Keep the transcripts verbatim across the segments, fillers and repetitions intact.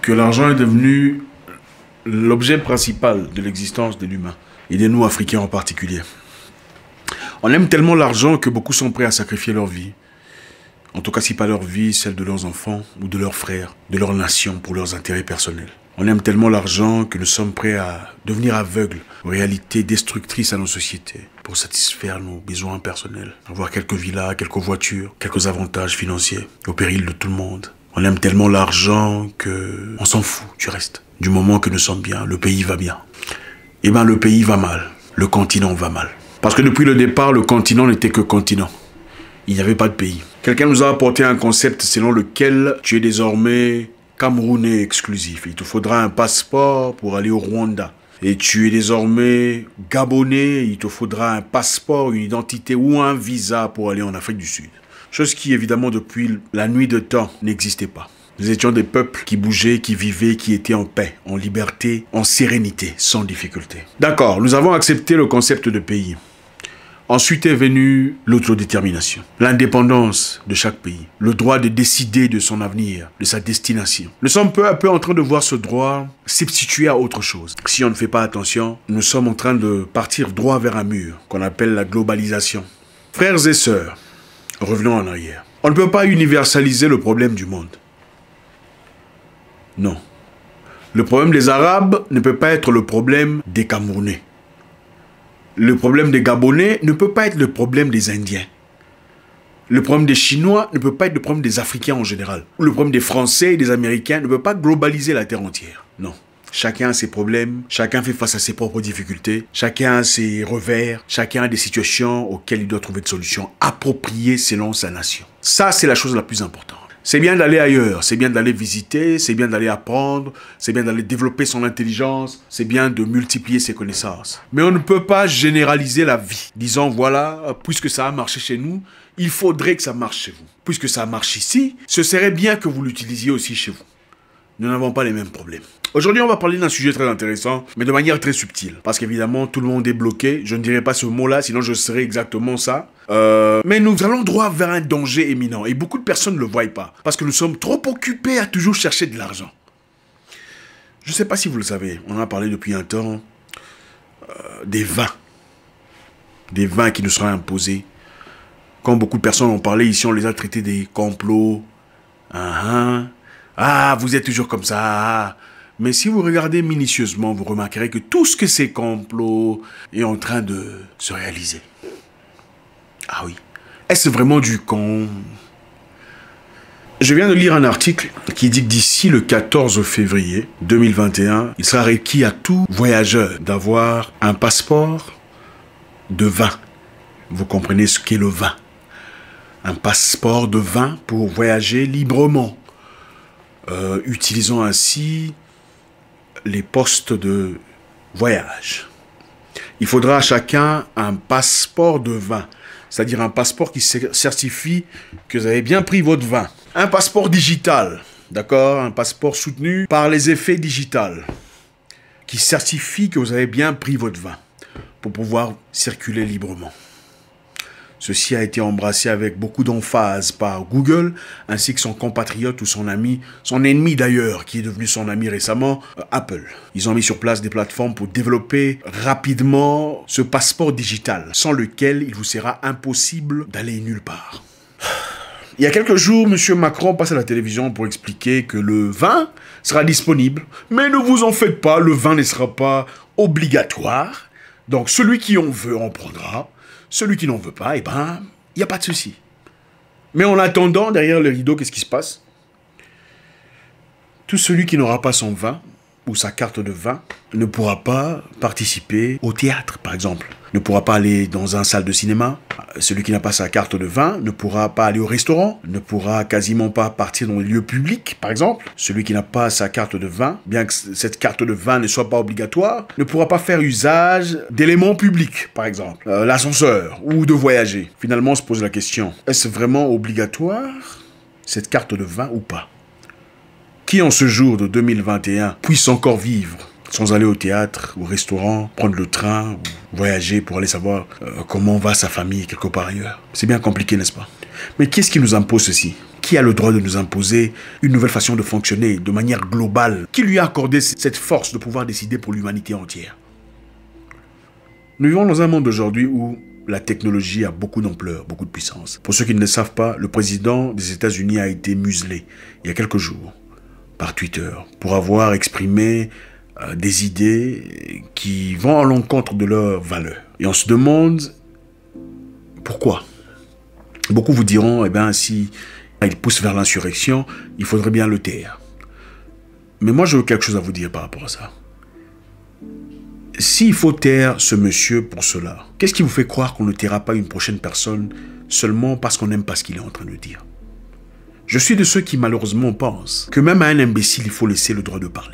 que l'argent est devenu l'objet principal de l'existence de l'humain, et de nous Africains en particulier. On aime tellement l'argent que beaucoup sont prêts à sacrifier leur vie. En tout cas, si pas leur vie, celle de leurs enfants ou de leurs frères, de leur nation pour leurs intérêts personnels. On aime tellement l'argent que nous sommes prêts à devenir aveugles aux réalités destructrices à nos sociétés pour satisfaire nos besoins personnels. Avoir quelques villas, quelques voitures, quelques avantages financiers au péril de tout le monde. On aime tellement l'argent que on s'en fout du reste. Du moment que nous sommes bien, le pays va bien. Eh bien, le pays va mal. Le continent va mal. Parce que depuis le départ, le continent n'était que continent. Il n'y avait pas de pays. Quelqu'un nous a apporté un concept selon lequel tu es désormais Camerounais exclusif. Il te faudra un passeport pour aller au Rwanda. Et tu es désormais Gabonais. Il te faudra un passeport, une identité ou un visa pour aller en Afrique du Sud. Chose qui, évidemment, depuis la nuit de temps, n'existait pas. Nous étions des peuples qui bougeaient, qui vivaient, qui étaient en paix, en liberté, en sérénité, sans difficulté. D'accord, nous avons accepté le concept de pays. Ensuite est venue l'autodétermination, l'indépendance de chaque pays, le droit de décider de son avenir, de sa destination. Nous sommes peu à peu en train de voir ce droit substituer à autre chose. Si on ne fait pas attention, nous sommes en train de partir droit vers un mur qu'on appelle la globalisation. Frères et sœurs, revenons en arrière. On ne peut pas universaliser le problème du monde. Non. Le problème des Arabes ne peut pas être le problème des Camerounais. Le problème des Gabonais ne peut pas être le problème des Indiens. Le problème des Chinois ne peut pas être le problème des Africains en général. Le problème des Français et des Américains ne peut pas globaliser la Terre entière. Non. Chacun a ses problèmes, chacun fait face à ses propres difficultés, chacun a ses revers, chacun a des situations auxquelles il doit trouver des solutions appropriées selon sa nation. Ça, c'est la chose la plus importante. C'est bien d'aller ailleurs, c'est bien d'aller visiter, c'est bien d'aller apprendre, c'est bien d'aller développer son intelligence, c'est bien de multiplier ses connaissances. Mais on ne peut pas généraliser la vie, disant voilà, puisque ça a marché chez nous, il faudrait que ça marche chez vous. Puisque ça marche ici, ce serait bien que vous l'utilisiez aussi chez vous. Nous n'avons pas les mêmes problèmes. Aujourd'hui, on va parler d'un sujet très intéressant, mais de manière très subtile. Parce qu'évidemment, tout le monde est bloqué. Je ne dirais pas ce mot-là, sinon je serais exactement ça. Euh, mais nous allons droit vers un danger éminent. Et beaucoup de personnes ne le voient pas. Parce que nous sommes trop occupés à toujours chercher de l'argent. Je ne sais pas si vous le savez. On en a parlé depuis un temps. Euh, des vins. Des vins qui nous seront imposés. Quand beaucoup de personnes ont parlé ici, on les a traités des complots. Uh-huh. Ah, vous êtes toujours comme ça. Mais si vous regardez minutieusement, vous remarquerez que tout ce que ces complots est en train de se réaliser. Ah oui. Est-ce vraiment du con? Je viens de lire un article qui dit que d'ici le quatorze février deux mille vingt et un, il sera requis à tout voyageur d'avoir un passeport de vin. Vous comprenez ce qu'est le vin? Un passeport de vin pour voyager librement. Euh, utilisant ainsi les postes de voyage. Il faudra à chacun un passeport de vin, c'est-à-dire un passeport qui certifie que vous avez bien pris votre vin. Un passeport digital, d'accord? Un passeport soutenu par les effets digitales, qui certifie que vous avez bien pris votre vin pour pouvoir circuler librement. Ceci a été embrassé avec beaucoup d'emphase par Google, ainsi que son compatriote ou son ami, son ennemi d'ailleurs, qui est devenu son ami récemment, euh, Apple. Ils ont mis sur place des plateformes pour développer rapidement ce passeport digital, sans lequel il vous sera impossible d'aller nulle part. Il y a quelques jours, M. Macron passe à la télévision pour expliquer que le vin sera disponible, mais ne vous en faites pas, le vin ne sera pas obligatoire, donc celui qui en veut en prendra. Celui qui n'en veut pas, eh ben, il n'y a pas de souci. Mais en attendant, derrière le rideau, qu'est-ce qui se passe? Tout celui qui n'aura pas son vin, ou sa carte de vin, ne pourra pas participer au théâtre, par exemple. Ne pourra pas aller dans une salle de cinéma. Celui qui n'a pas sa carte de vin ne pourra pas aller au restaurant. Ne pourra quasiment pas partir dans les lieux publics, par exemple. Celui qui n'a pas sa carte de vin, bien que cette carte de vin ne soit pas obligatoire, ne pourra pas faire usage d'éléments publics, par exemple. Euh, l'ascenseur, ou de voyager. Finalement, on se pose la question, est-ce vraiment obligatoire, cette carte de vin ou pas? Qui en ce jour de deux mille vingt et un puisse encore vivre sans aller au théâtre, au restaurant, prendre le train, ou voyager pour aller savoir euh, comment va sa famille quelque part ailleurs? C'est bien compliqué, n'est-ce pas? Mais qu'est-ce qui nous impose ceci? Qui Qui a le droit de nous imposer une nouvelle façon de fonctionner de manière globale? Qui lui a accordé cette force de pouvoir décider pour l'humanité entière? Nous vivons dans un monde aujourd'hui où la technologie a beaucoup d'ampleur, beaucoup de puissance. Pour ceux qui ne le savent pas, le président des États-Unis a été muselé il y a quelques jours par Twitter pour avoir exprimé euh, des idées qui vont à l'encontre de leurs valeurs. Et on se demande pourquoi. Beaucoup vous diront, eh bien, si il pousse vers l'insurrection, il faudrait bien le taire. Mais moi, j'ai quelque chose à vous dire par rapport à ça. S'il faut taire ce monsieur pour cela, qu'est-ce qui vous fait croire qu'on ne taira pas une prochaine personne seulement parce qu'on n'aime pas ce qu'il est en train de dire? Je suis de ceux qui malheureusement pensent que même à un imbécile, il faut laisser le droit de parler.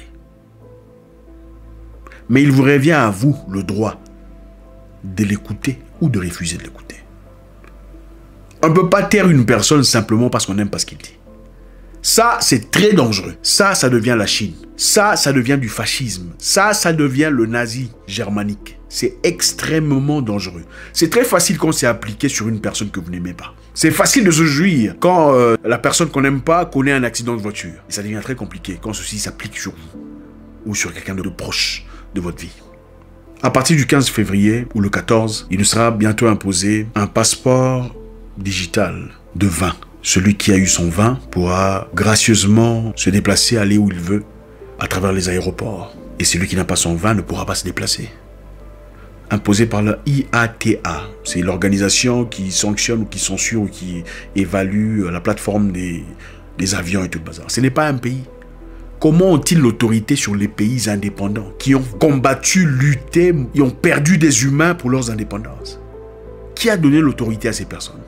Mais il vous revient à vous le droit de l'écouter ou de refuser de l'écouter. On ne peut pas taire une personne simplement parce qu'on n'aime pas ce qu'il dit. Ça, c'est très dangereux. Ça, ça devient la Chine. Ça, ça devient du fascisme. Ça, ça devient le nazi germanique. C'est extrêmement dangereux. C'est très facile quand c'est appliqué sur une personne que vous n'aimez pas. C'est facile de se jouir quand euh, la personne qu'on n'aime pas connaît un accident de voiture. Et ça devient très compliqué quand ceci s'applique sur vous ou sur quelqu'un de proche de votre vie. À partir du quinze février ou le quatorze, il nous sera bientôt imposé un passeport digital de vin. Celui qui a eu son vin pourra gracieusement se déplacer, aller où il veut, à travers les aéroports. Et celui qui n'a pas son vin ne pourra pas se déplacer. Imposé par le I A T A. C'est l'organisation qui sanctionne ou qui censure ou qui évalue la plateforme des, des avions et tout le bazar. Ce n'est pas un pays. Comment ont-ils l'autorité sur les pays indépendants qui ont combattu, lutté, et ont perdu des humains pour leurs indépendances? Qui a donné l'autorité à ces personnes?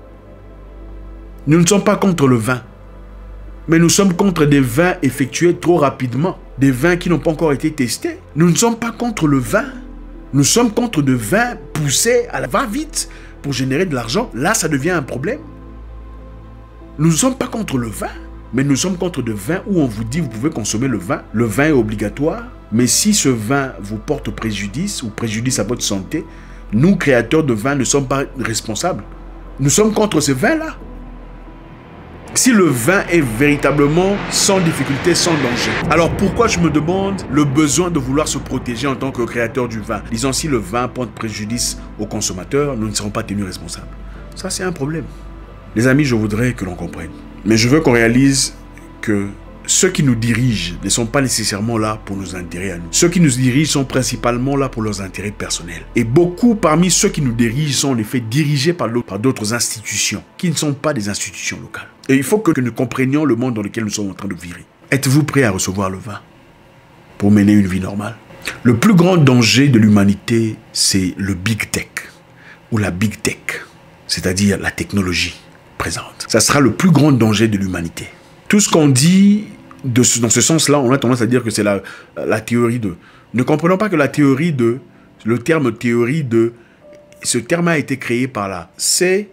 Nous ne sommes pas contre le vin, mais nous sommes contre des vins effectués trop rapidement, des vins qui n'ont pas encore été testés. Nous ne sommes pas contre le vin, nous sommes contre des vins poussés à la va-vite pour générer de l'argent. Là, ça devient un problème. Nous ne sommes pas contre le vin, mais nous sommes contre des vins où on vous dit vous pouvez consommer le vin. Le vin est obligatoire, mais si ce vin vous porte préjudice ou préjudice à votre santé, nous, créateurs de vin, ne sommes pas responsables. Nous sommes contre ce vin-là. Si le vin est véritablement sans difficulté, sans danger. Alors pourquoi je me demande le besoin de vouloir se protéger en tant que créateur du vin? Disons, si le vin porte préjudice aux consommateurs, nous ne serons pas tenus responsables. Ça, c'est un problème. Les amis, je voudrais que l'on comprenne. Mais je veux qu'on réalise que ceux qui nous dirigent ne sont pas nécessairement là pour nos intérêts à nous. Ceux qui nous dirigent sont principalement là pour leurs intérêts personnels. Et beaucoup parmi ceux qui nous dirigent sont en effet dirigés par d'autres institutions qui ne sont pas des institutions locales. Et il faut que, que nous comprenions le monde dans lequel nous sommes en train de vivre. Êtes-vous prêt à recevoir le vin pour mener une vie normale? Le plus grand danger de l'humanité, c'est le big tech ou la big tech, c'est-à-dire la technologie présente. Ça sera le plus grand danger de l'humanité. Tout ce qu'on dit de ce, dans ce sens-là, on a tendance à dire que c'est la, la théorie de. Ne comprenons pas que la théorie de, le terme théorie de, ce terme a été créé par la C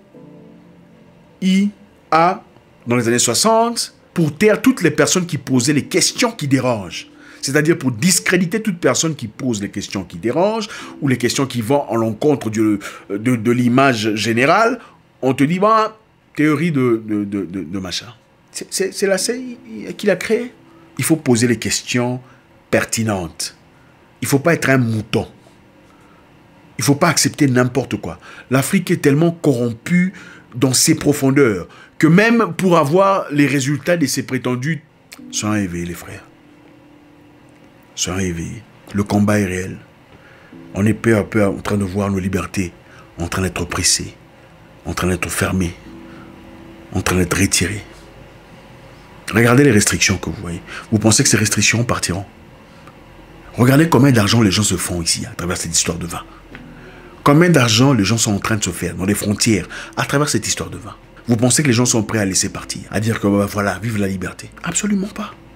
I A dans les années soixante pour taire toutes les personnes qui posaient les questions qui dérangent. C'est-à-dire pour discréditer toute personne qui pose les questions qui dérangent ou les questions qui vont en l'encontre de, de, de l'image générale. On te dit, bah, théorie de, de, de, de, de machin. C'est la C I A qui l'a créé. Il faut poser les questions pertinentes. Il ne faut pas être un mouton. Il ne faut pas accepter n'importe quoi. L'Afrique est tellement corrompue dans ses profondeurs que même pour avoir les résultats de ses prétendus, soyons éveillés les frères. Soyons éveillés. Le combat est réel. On est peu à peu en train de voir nos libertés en train d'être oppressées, en train d'être fermées, en train d'être retirées. Regardez les restrictions que vous voyez. Vous pensez que ces restrictions partiront? Regardez combien d'argent les gens se font ici à travers cette histoire de vin. Combien d'argent les gens sont en train de se faire dans les frontières à travers cette histoire de vin. Vous pensez que les gens sont prêts à laisser partir, à dire que bah, voilà, vive la liberté? Absolument pas.